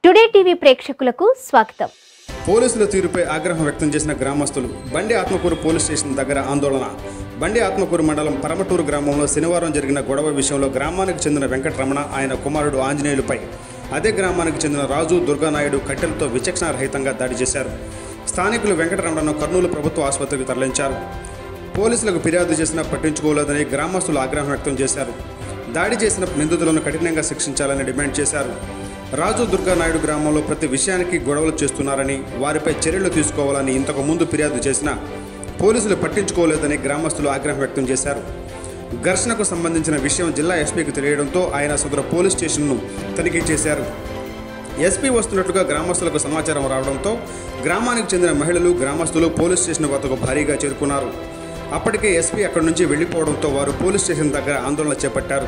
Today TV ప్రేక్షకులకు స్వాగతం. పోలీసుల తీరుపై ఆగ్రహం వ్యక్తం చేసిన గ్రామస్తులు బండి ఆత్మకూరు పోలీస్ స్టేషన్ దగ్గర ఆందోళన. బండి ఆత్మకూరు మండలం పరమటూరు గ్రామంలో శనివారం జరిగిన గొడవ విషయంలో గ్రామానికి చెందిన వెంకటరమణ ఆయన కుమారుడు ఆంజనేయులపై అదే గ్రామానికి చెందిన రాజు దుర్గానాయుడు కట్టెలతో విచక్షణారహితంగా దాడి చేశారు. స్థానికులు వెంకటరమణను కర్నూలు ప్రభుత్వ ఆసుపత్రికి తరలించారు. పోలీసులకు ఫిర్యాదు చేసినా పట్టించుకోలేదని గ్రామస్తులు ఆగ్రహం వ్యక్తం చేశారు. దాడి చేసిన నిందితులను కఠినంగా శిక్షించాలని డిమాండ్ చేశారు. రాజు దుర్గానాయుడు గ్రామంలో ప్రతి విషయానికి గొడవలు చేస్తున్నారని, వారిపై చర్యలు తీసుకోవాలని ఇంతకు ముందు ఫిర్యాదు చేసినా పోలీసులు పట్టించుకోలేదని గ్రామస్తులు ఆగ్రహం వ్యక్తం చేశారు. ఘర్షణకు సంబంధించిన విషయం జిల్లా ఎస్పీకి తెలియడంతో ఆయన సదరు పోలీస్ స్టేషన్ను తనిఖీ చేశారు. ఎస్పీ వస్తున్నట్లుగా గ్రామస్తులకు సమాచారం రావడంతో గ్రామానికి చెందిన మహిళలు, గ్రామస్తులు పోలీస్ స్టేషన్ వద్దకు భారీగా చేరుకున్నారు. అప్పటికే ఎస్పీ అక్కడి నుంచి వెళ్లిపోవడంతో వారు పోలీస్ స్టేషన్ దగ్గర ఆందోళన చేపట్టారు.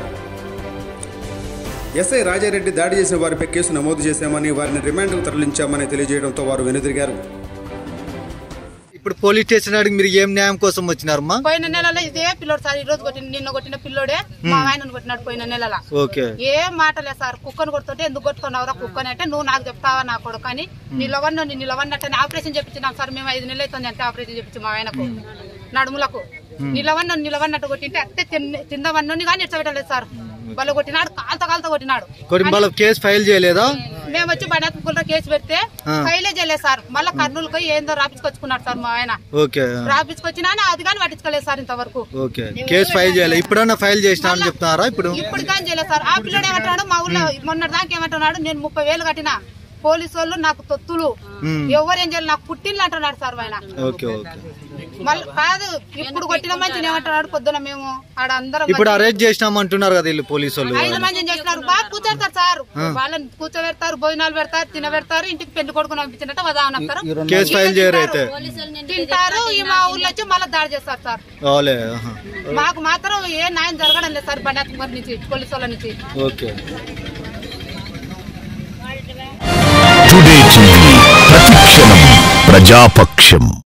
ఎస్ఐ రాజారెడ్డి దాడి చేసిన వారిపై కేసు నమోదు చేశామని, వారిని రిమాండ్కు తరలించామని తెలియజేయడంతో వారు వెనుదిరిగారు. ఇప్పుడు పోలీస్ స్టేషన్ అడిగి మీరు ఏం న్యాయం కోసం వచ్చినారమ్మా? పోయిన నెలలో ఇదే పిల్లోడు సార్, ఈ రోజు నిన్న కొట్టిన పిల్లోడే మా ఆయన కొట్టినాడు పోయిన నెలలో. ఏం మాటలే సార్, కుక్కను కొడుతుంటే ఎందుకు కొట్టుకున్నావురా కుక్కని అంటే, నువ్వు నాకు చెప్తావా నా కొడుకు అని నిలవన్నట్టు ఆపరేషన్ చెప్పించినాం సార్. మేము 5 నెలలు అవుతుంది అంటే ఆపరేషన్ చెప్పించి మా ఆయనకు నడుములకు నిలవన్నట్టు కొట్టింటే అట్టే తిందవన్నీ కానీ ఇచ్చబెట్టలేదు సార్. వాళ్ళు కొట్టినాడు, కాల్తో కొట్టినాడు. కేసు ఫైల్ చేయలేదా? మేము వచ్చి బండి కేసు పెడితే ఫైలే చేయలేదు సార్. మళ్ళీ కర్నూలుకి ఏందో రాపించుకొచ్చుకున్నాడు సార్ మా ఆయన. రాపించుకొచ్చినా అది కానీ పట్టించుకోలేదు సార్ ఇంతవరకు. కేసు ఫైల్ చేయలేదు. ఇప్పుడన్నా ఫైల్ చేసినా అని చెప్తున్నారా? ఇప్పుడు కానీ చేయలేదు సార్. ఆ పిల్లడు ఏమంటున్నాడు, మా ఊళ్ళో మొన్న దాకా ఏమంటున్నాడు, నేను 30,000 కట్టినా, పోలీసు వాళ్ళు నాకు తొత్తులు, ఎవరేం చేయాలి నాకు పుట్టిల్లు అంటున్నాడు సార్ ఆయన. మళ్ళీ కాదు, ఇప్పుడు కొట్టిన మంచి ఏమంటున్నాడు, పొద్దున మేము ఆడ అందరం ఇప్పుడు అరెస్ట్ చేసినామంటున్నారు కదా వీళ్ళు పోలీసు వాళ్ళు. 5 మందిని చేసినారు. బాగా కూర్చోడతారు సార్, వాళ్ళని కూర్చోబెడతారు, భోజనాలు పెడతారు, తినబెడతారు, ఇంటికి పెళ్లి కొడుకుని పంపించినట్టు వదామన్నారు. కేసు ఫైల్ చేయరైతే తింటారు. ఈ మా ఊళ్ళో వచ్చి మళ్ళీ దాడి చేస్తారు సార్. మాకు మాత్రం ఏ న్యాయం జరగడం లేదు సార్ బండి నుంచి, పోలీసు వాళ్ళ నుంచి. టుడే టీవీ ప్రతిక్షణం ప్రజాపక్షం.